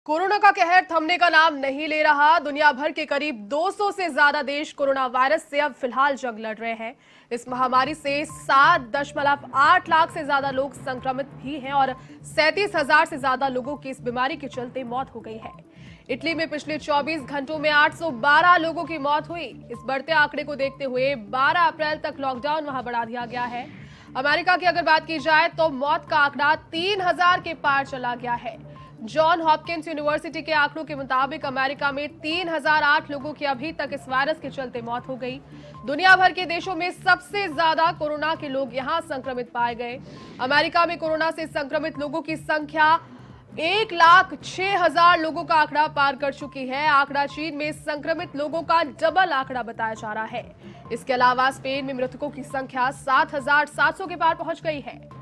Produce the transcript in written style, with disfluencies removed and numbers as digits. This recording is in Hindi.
कोरोना का कहर थमने का नाम नहीं ले रहा। दुनिया भर के करीब 200 से ज्यादा देश कोरोना वायरस से अब फिलहाल जंग लड़ रहे हैं। इस महामारी से 7.8 लाख से ज्यादा लोग संक्रमित भी हैं और 37,000 से ज्यादा लोगों की इस बीमारी के चलते मौत हो गई है। इटली में पिछले 24 घंटों में 812 लोगों की मौत हुई। इस बढ़ते आंकड़े को देखते हुए 12 अप्रैल तक लॉकडाउन वहां बढ़ा दिया गया है। अमेरिका की अगर बात की जाए तो मौत का आंकड़ा 3,000 के पार चला गया है। जॉन हॉपकिंस यूनिवर्सिटी के आंकड़ों के मुताबिक अमेरिका में 3,008 लोगों की अभी तक इस वायरस के चलते मौत हो गई। दुनिया भर के देशों में सबसे ज्यादा कोरोना के लोग यहां संक्रमित पाए गए। अमेरिका में कोरोना से संक्रमित लोगों की संख्या 1,06,000 लोगों का आंकड़ा पार कर चुकी है। आंकड़ा चीन में संक्रमित लोगों का डबल आंकड़ा बताया जा रहा है। इसके अलावा स्पेन में मृतकों की संख्या 7,700 के पार पहुंच गई है।